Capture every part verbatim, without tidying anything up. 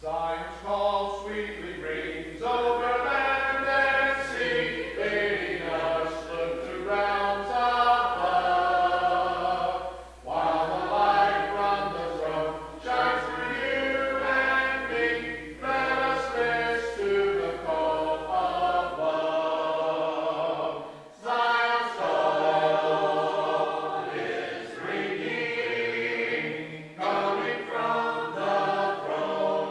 Zion's call sweetly rings over land and sea, bidding us look to realms above. While the light from the throne shines for you and me, let us listen to the call of love. Zion's call is ringing, coming from the throne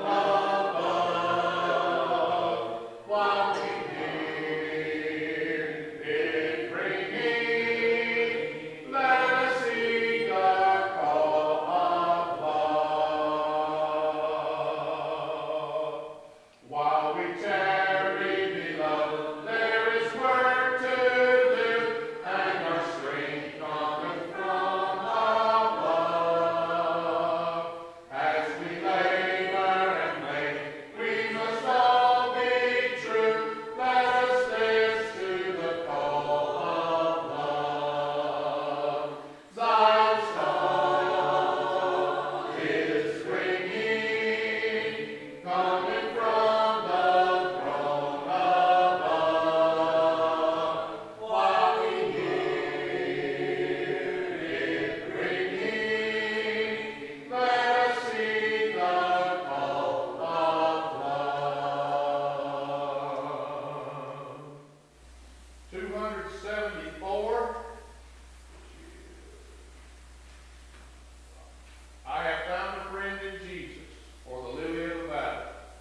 above. While we hear it ringing, let us sing the call of love. While we tarry, beloved, there is work to do, and our strength cometh from above. As we labor and lay, we must all be true. Let us listen to the call of love. Zion's call is ringing, coming from the throne above. While we hear it ringing, let us sing the call of love. two hundred seventy-four. I have found a friend in Jesus, or the lily of the valley.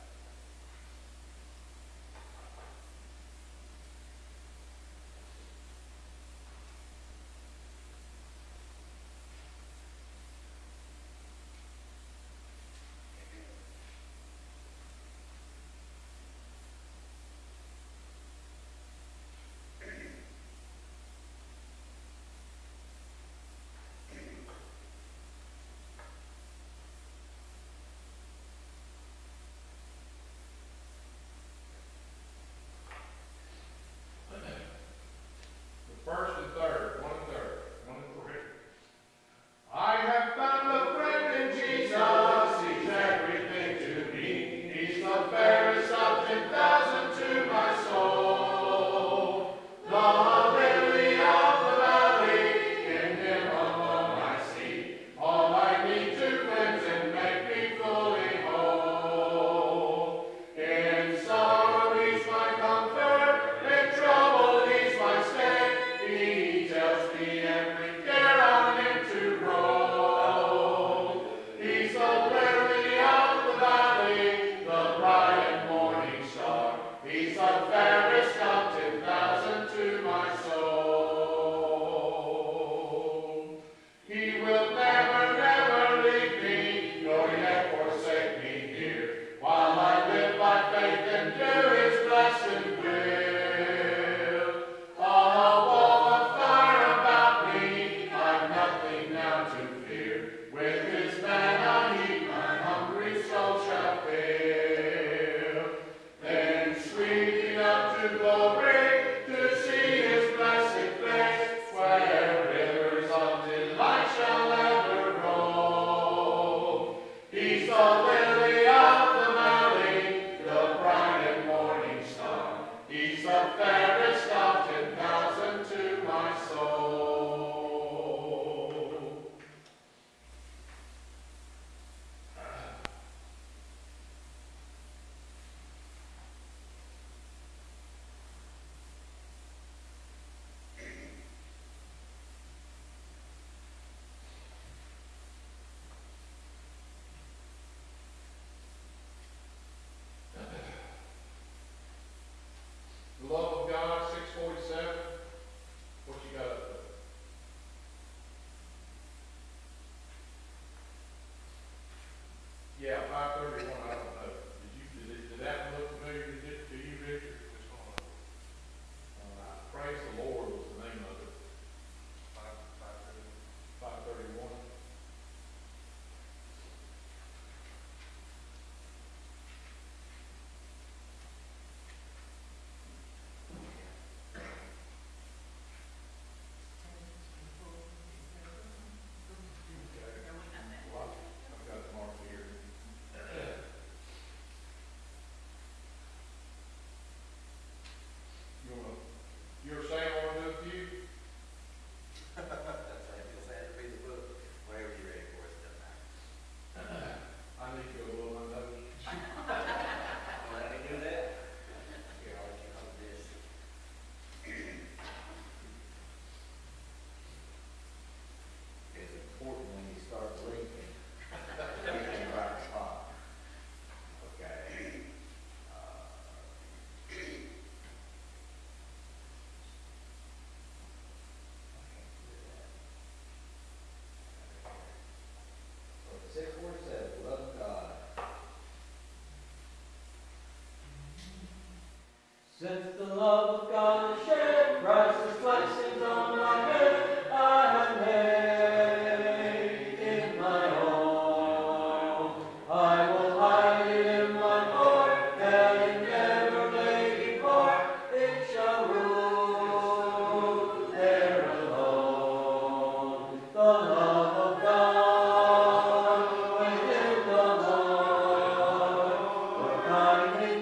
Since the love of God is shed, Christ's blessings on my head, I have made it my own. I will hide it in my heart, that it never may depart. It shall rule there alone. The love of God within the heart, for kindly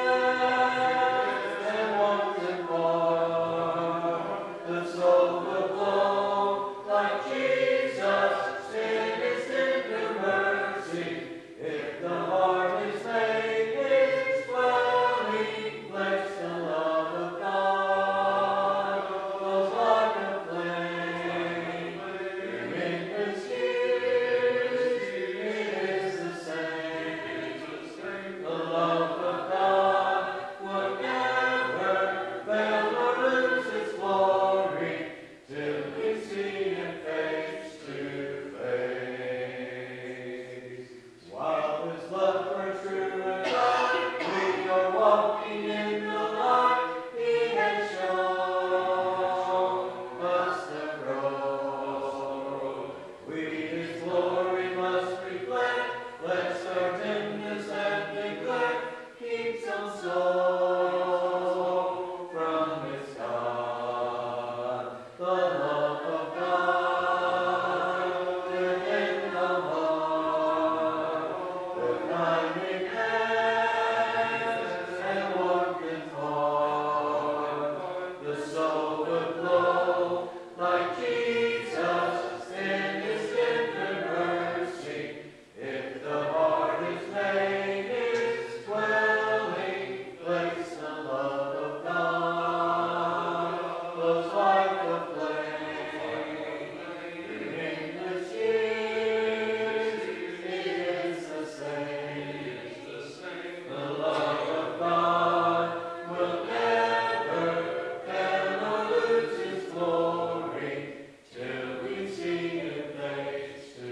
death and wanton war. The soul will glow like Jesus in His tender mercy. If the heart is made His dwelling place, the love of God flows like a flame. In His years it is the same. The love of God will never fail or lose its glory till we see Him face to face. While His love burns true and bright, we are walking in the light. He has shown us the road. We His glory must reflect, lest our dimness and neglect keep some soul from its God. The love of God within the heart, the kindliness and warmth and heart. The soul will glow like Jesus in His tender mercy. If the heart is made His dwelling place, the love of God flows like a flame. In endless years it is the same. The love of God will never fail or lose its glory till we see Him face to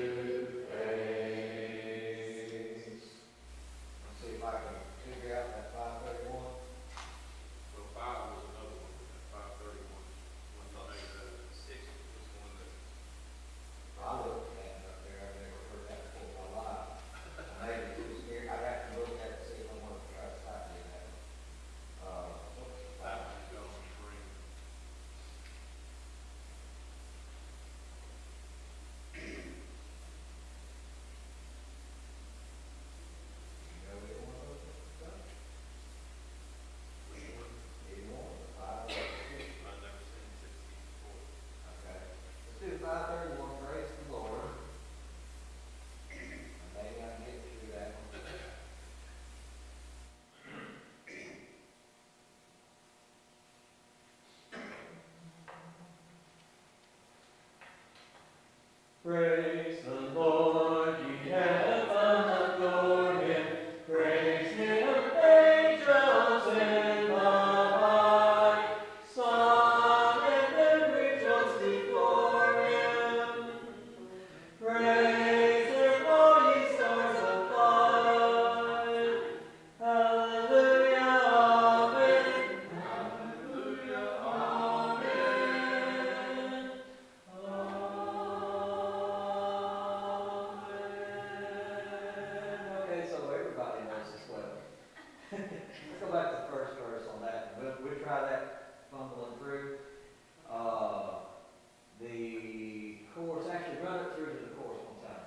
face. Let's see if I can figure out that five thirty-one. So five was another one, five thirty-one, one thing, uh, six was one that, I looked at it up there, I've never heard that before in my life. Maybe it was here, I'd have to look at it, see if I want to try to type it in there. Uh, five was on the screen. you know, we don't want to look at stuff. Which one? Either one, five or six. I've never seen six before. Okay. Let's do five thirty-one, praise the Lord. And maybe I can get through that one. Praise the Lord, ye heaven, adore Him. Praise Him, angels in the high. Song and men rejoice before Him. Praise Him, all ye stars above. Hallelujah, amen. Hallelujah, amen. Okay, so everybody knows this well. Let's go back to the first verse on that. We'll, we'll try that fumbling through. Uh, the chorus, actually run it through to the chorus one time.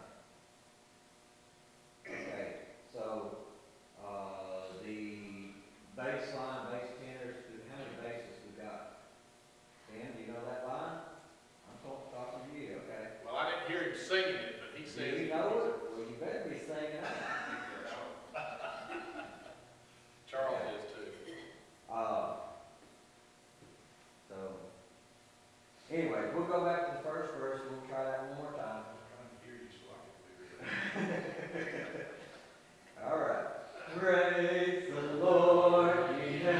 Okay, so uh, the bass line, bass tenors, how many basses we got? Dan, do you know that line? I'm talking, talking to you, okay. Well, I didn't hear him singing it, but he Do said. you know it? Well, you better be singing it. Charles is too. Uh, so, anyway, we'll go back to the first verse, and we'll try that one more time. I'm trying to hear you so I can figure it out. All right. Praise the Lord, ye heaven.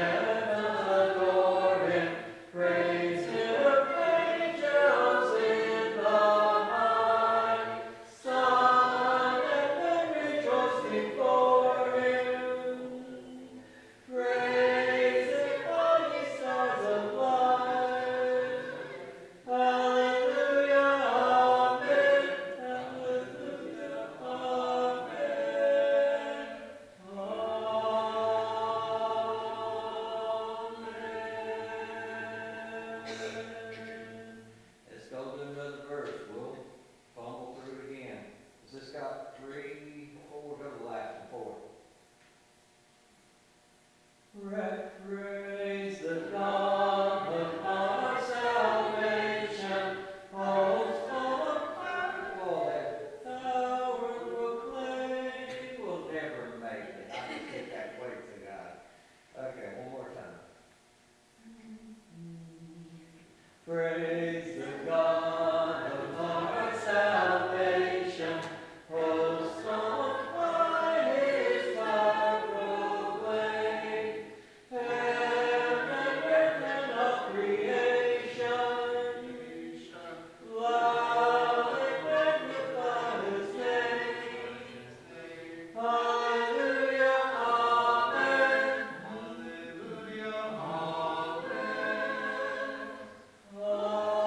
Praise the God of our salvation, hosts of power and proclaim. We'll never make it. I just get that way to God. Okay, one more time. Praise the God of our salvation, hosts on high His power proclaim. Heaven and earth and all creation, loudly magnify His name. Hallelujah, amen. Hallelujah, amen.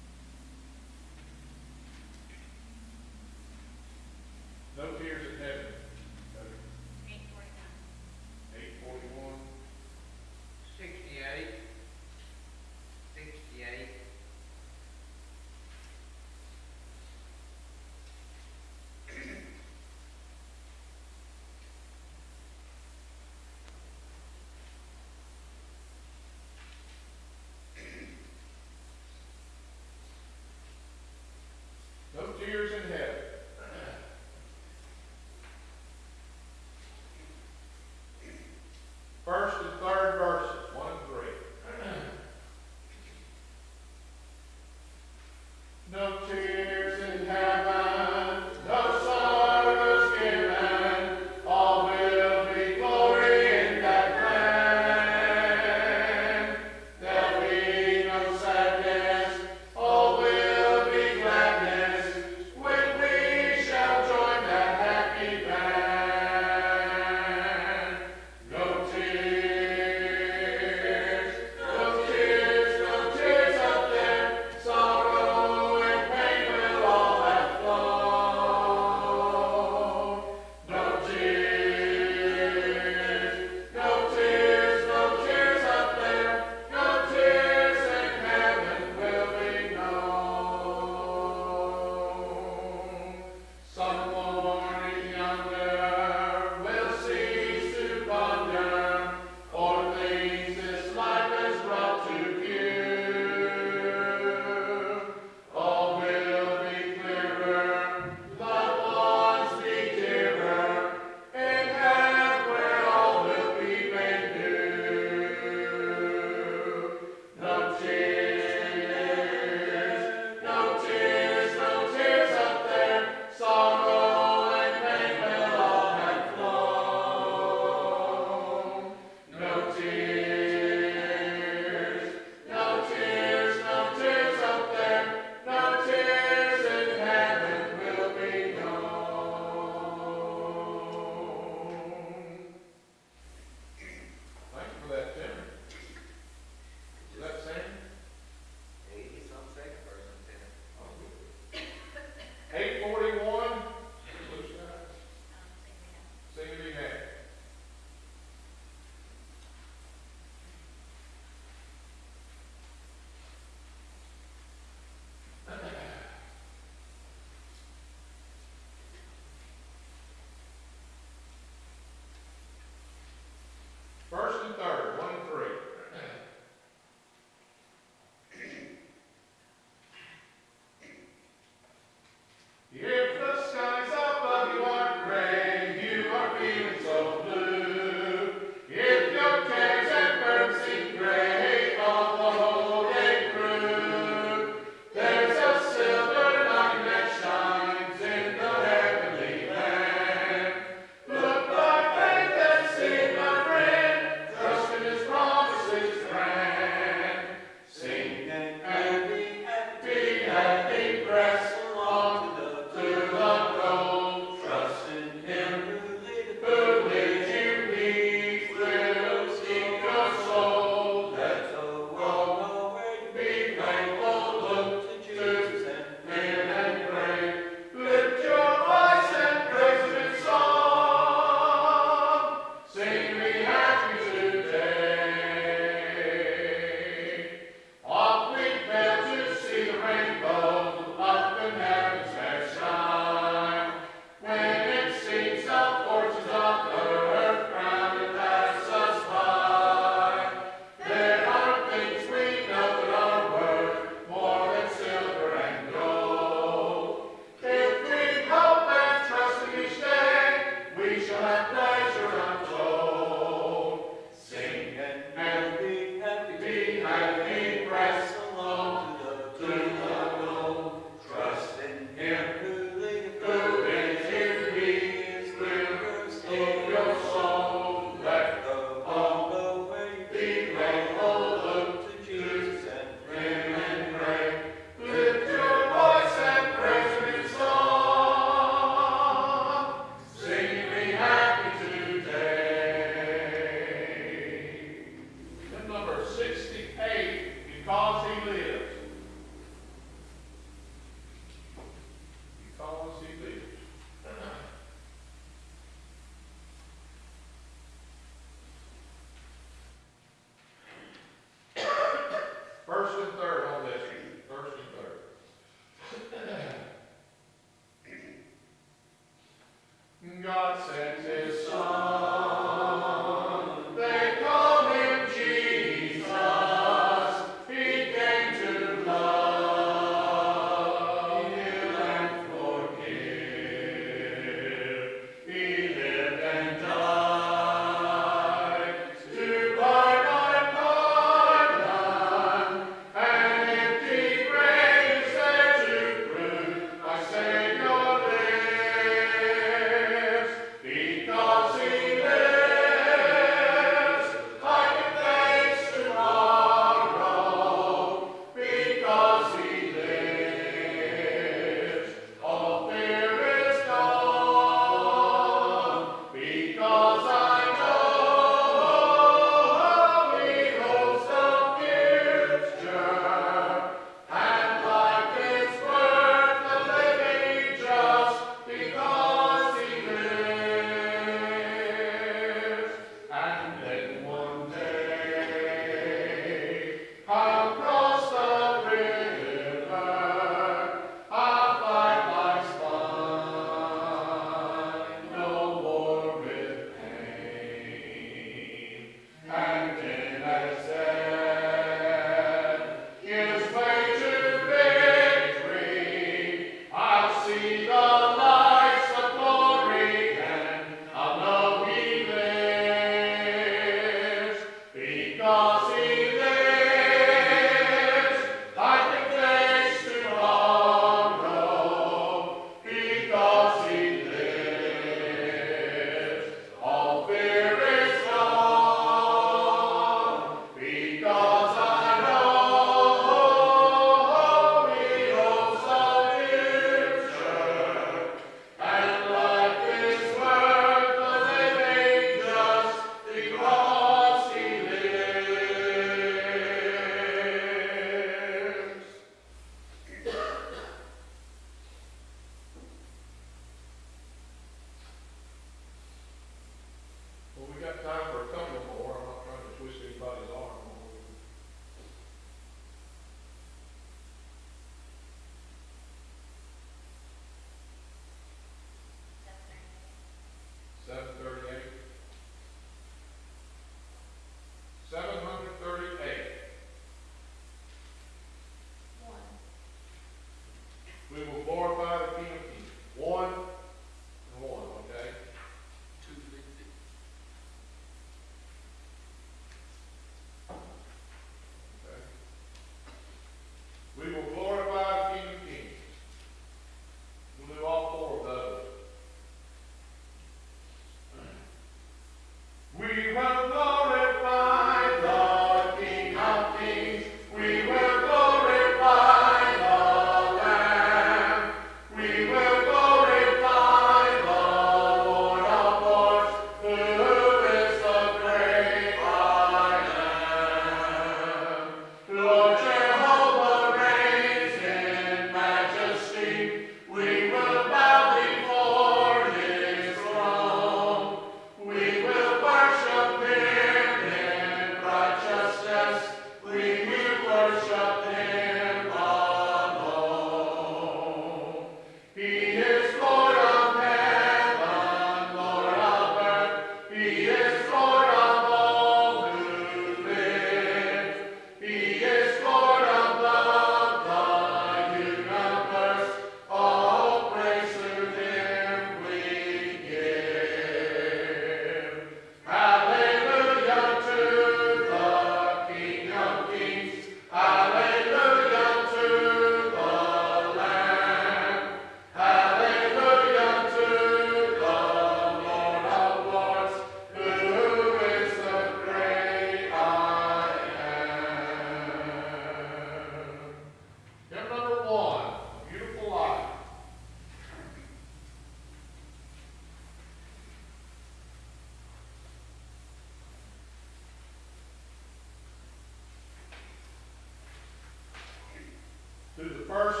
to the first